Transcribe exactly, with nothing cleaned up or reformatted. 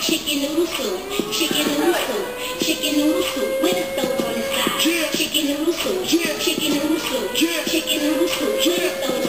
chicken noodle soup, chicken noodle soup, chicken noodle soup, with a stove on the side. Chicken noodle soup, chicken noodle soup, chicken noodle soup, with a stove